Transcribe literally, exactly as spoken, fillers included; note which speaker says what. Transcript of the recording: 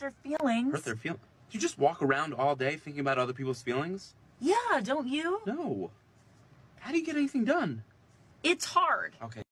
Speaker 1: their feelings.
Speaker 2: Hurt their feelings? You just walk around all day thinking about other people's feelings?
Speaker 1: Yeah, don't you?
Speaker 2: No. How do you get anything done?
Speaker 1: It's hard.
Speaker 2: Okay.